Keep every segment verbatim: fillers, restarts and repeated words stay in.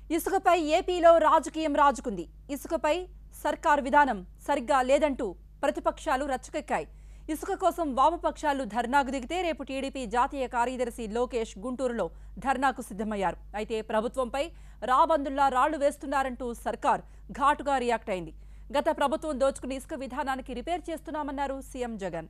ఇసుకపై ఏపీలో రాజకీయం రాజుకుంది. ఇసుకపై సర్కార్ విధానం సరిగ్గా లేదంటూ ప్రతిపక్షాలు రచ్చకెక్కాయి. ఇసుక కోసం వామపక్షాలు ధర్నాకు దిగితే రేపు టీడీపీ జాతీయ కార్యదర్శి లోకేష్ గుంటూరులో ధర్నాకు సిద్ధమయ్యారు. అయితే ప్రభుత్వంపై రాబందుల్లా రాళ్లు వేస్తున్నారంటూ సర్కార్ ఘాటుగా రియాక్ట్ అయింది. గత ప్రభుత్వం దోచుకుని ఇసుక విధానానికి రిపేర్ చేస్తున్నామన్నారు సీఎం జగన్.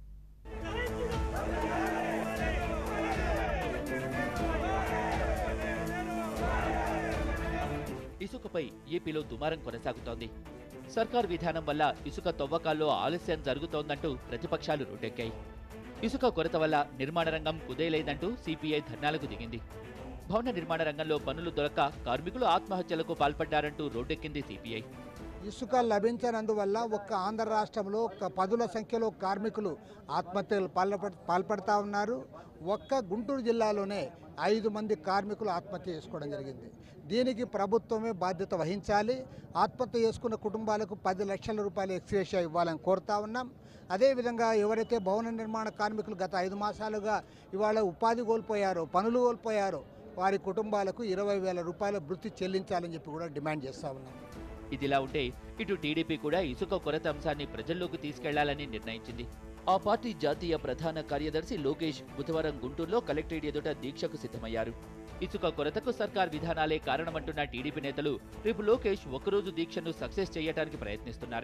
ఇసుకపై ఏపీలో దుమారం కొనసాగుతోంది. సర్కార్ విధానం వల్ల ఇసుక తవ్వకాల్లో ఆలస్యం జరుగుతోందంటూ ప్రతిపక్షాలు రోడ్డెక్కాయి. ఇసుక కొరత వల్ల నిర్మాణ రంగం కుదేలేదంటూ సిపిఐ ధర్నాలకు దిగింది. భవన నిర్మాణ రంగంలో పనులు దొరక్క కార్మికులు ఆత్మహత్యలకు పాల్పడ్డారంటూ రోడ్డెక్కింది సిపిఐ. ఇసుక లభించనందువల్ల ఒక్క ఆంధ్ర రాష్ట్రంలో ఒక పదుల సంఖ్యలో కార్మికులు ఆత్మహత్యలు పాల్పడతా ఉన్నారు. ఒక్క గుంటూరు జిల్లాలోనే ఐదు మంది కార్మికులు ఆత్మహత్య చేసుకోవడం జరిగింది. దీనికి ప్రభుత్వమే బాధ్యత వహించాలి. ఆత్మహత్య చేసుకున్న కుటుంబాలకు పది లక్షల రూపాయలు ఎక్స్గ్రేషియా ఇవ్వాలని కోరుతా ఉన్నాం. అదేవిధంగా ఎవరైతే భవన నిర్మాణ కార్మికులు గత ఐదు మాసాలుగా ఇవాళ ఉపాధి కోల్పోయారో, పనులు కోల్పోయారో వారి కుటుంబాలకు ఇరవై వేల రూపాయల వృత్తి చెల్లించాలని చెప్పి కూడా డిమాండ్ చేస్తా ఉన్నాం. ఇదిలా ఉంటే ఇటు టీడీపీ కూడా ఇసుక కొరత అంశాన్ని ప్రజల్లోకి తీసుకెళ్లాలని నిర్ణయించింది. ఆ పార్టీ జాతీయ ప్రధాన కార్యదర్శి లోకేష్ బుధవారం గుంటూరులో కలెక్టరేట్ ఎదుట దీక్షకు సిద్ధమయ్యారు. ఇసుక కొరతకు సర్కార్ విధానాలే కారణమంటున్న టీడీపీ నేతలు రేపు లోకేష్ ఒకరోజు దీక్షను సక్సెస్ చేయడానికి ప్రయత్నిస్తున్నారు.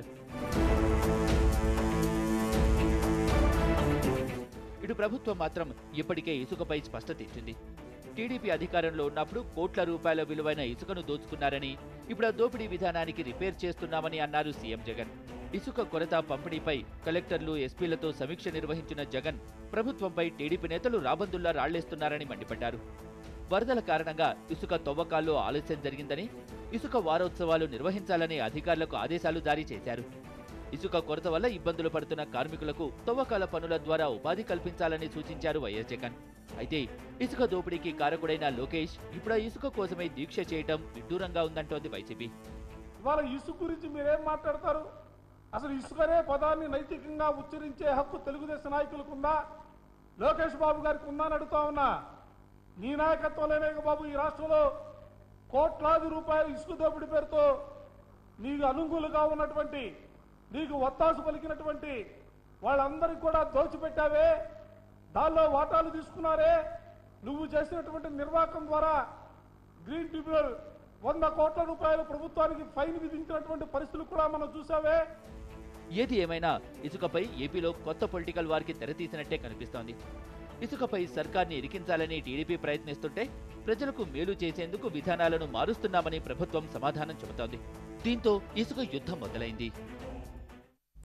ఇటు ప్రభుత్వం మాత్రం ఇప్పటికే ఇసుకపై స్పష్టత ఇచ్చింది. టీడీపీ అధికారంలో ఉన్నప్పుడు కోట్ల రూపాయల విలువైన ఇసుకను దోచుకున్నారని, ఇప్పుడు ఆ దోపిడీ విధానానికి రిపేర్ చేస్తున్నామని అన్నారు సీఎం జగన్. ఇసుక కొరత పంపిణీపై కలెక్టర్లు, ఎస్పీలతో సమీక్ష నిర్వహించిన జగన్ ప్రభుత్వంపై టీడీపీ నేతలు రాబందుల్లా రాళ్లేస్తున్నారని మండిపడ్డారు. వరదల కారణంగా ఇసుక తవ్వకాల్లో ఆలస్యం జరిగిందని, ఇసుక వారోత్సవాలు నిర్వహించాలని అధికారులకు ఆదేశాలు జారీ చేశారు. ఇసుక కొరత వల్ల ఇబ్బందులు పడుతున్న కార్మికులకు తవ్వకాల పనుల ద్వారా ఉపాధి కల్పించాలని సూచించారు వైఎస్ జగన్. అయితే ఇసుక దోపిడీకి కారకుడైన లోకేష్ ఇప్పుడు ఇసుక కోసమే దీక్ష చేయటం విడ్డూరంగా ఉందంటోంది వైసీపీ. ఇవాళ ఇసుక గురించి మీరేం మాట్లాడతారు? అసలు ఇసుకనే పదాన్ని నైతికంగా ఉచ్చరించే హక్కు తెలుగుదేశం నాయకులకు ఉందా? లోకేష్ బాబు గారికి ఉందా అని అడుగుతా ఉన్నా. నీ నాయకత్వంలోనే బాబు ఈ రాష్ట్రంలో కోట్లాది రూపాయలు ఇసుక దోపిడీ పేరుతో నీకు అనుకూలుగా ఉన్నటువంటి, నీకు ఒత్తాసు పలికినటువంటి వాళ్ళందరికీ కూడా దోచిపెట్టావే, దానిలో వాటాలు తీసుకున్నారే. నువ్వు చేసినటువంటి నిర్వాహకం ద్వారా గ్రీన్ ట్రిబ్యునల్ వంద కోట్ల రూపాయల ప్రభుత్వానికి ఫైన్ విధించినటువంటి పరిస్థితులు కూడా మనం చూసావే. ఏది ఏమైనా ఇసుకపై ఏపీలో కొత్త పొలిటికల్ వారికి తెరతీసినట్టే కనిపిస్తోంది. ఇసుకపై సర్కార్ని ఇరికించాలని టీడీపీ ప్రయత్నిస్తుంటే ప్రజలకు మేలు చేసేందుకు విధానాలను మారుస్తున్నామని ప్రభుత్వం సమాధానం చెబుతోంది. దీంతో ఇసుక యుద్ధం మొదలైంది.